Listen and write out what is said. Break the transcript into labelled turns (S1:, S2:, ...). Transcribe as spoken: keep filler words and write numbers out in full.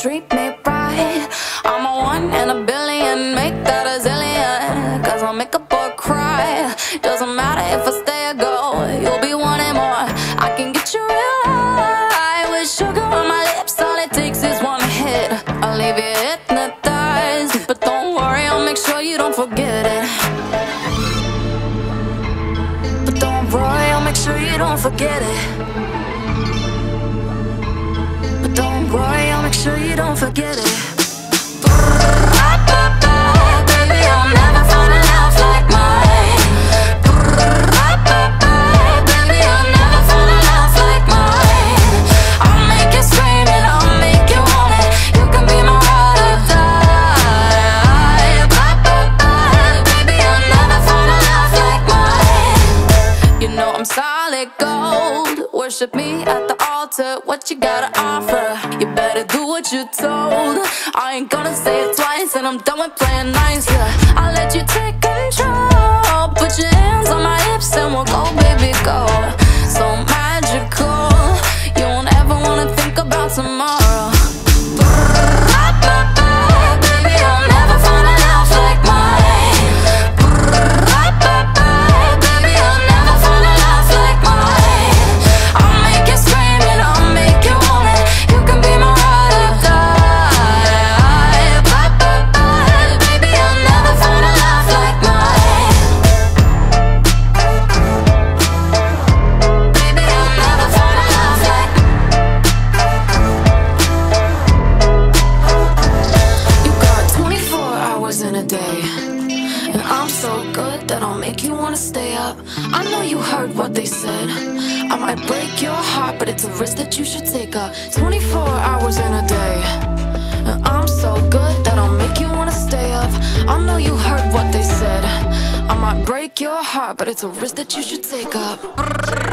S1: treat me right. I'm a one in a billion, make that a zillion. Cause I'll make a boy cry. Doesn't matter if I stay or go, you'll be wanting more. I can get you real high with sugar on my lips. All it takes is one hit, I'll leave you hypnotized. But don't worry, I'll make sure you don't forget it. But don't worry, I'll make sure you don't forget it. But don't worry, I'll make sure you don't forget it. Baby, I'll never find a love like mine. Baby, I'll never find a love like mine. I'll make you scream and I'll make you want it. You can be my ride or die. Baby, I'll never find a love like mine. You know I'm solid gold. Worship me at the altar. What you gotta offer? You better do what you're told. I ain't gonna say it twice, and I'm done with playing nice. Yeah, I'll let you take control. Put your hands on my hips and we'll go, baby, go. So magical, you won't ever wanna think about tomorrow. Baby, I'll never find a love like mine. Baby, I'll never find a love like mine. I'll make you scream and I'll make you want it. You can be my ride or die. Baby, I'll never find a love like mine. Baby, I'll never find a love like mine. You got twenty-four hours in a day, and I'm so good that I'll make you wanna stay up. I know you heard what they said, I might break your heart, but it's a risk that you should take up. Twenty-four hours in a day, and I'm so good that I'll make you wanna stay up. I know you heard what they said, I might break your heart, but it's a risk that you should take up.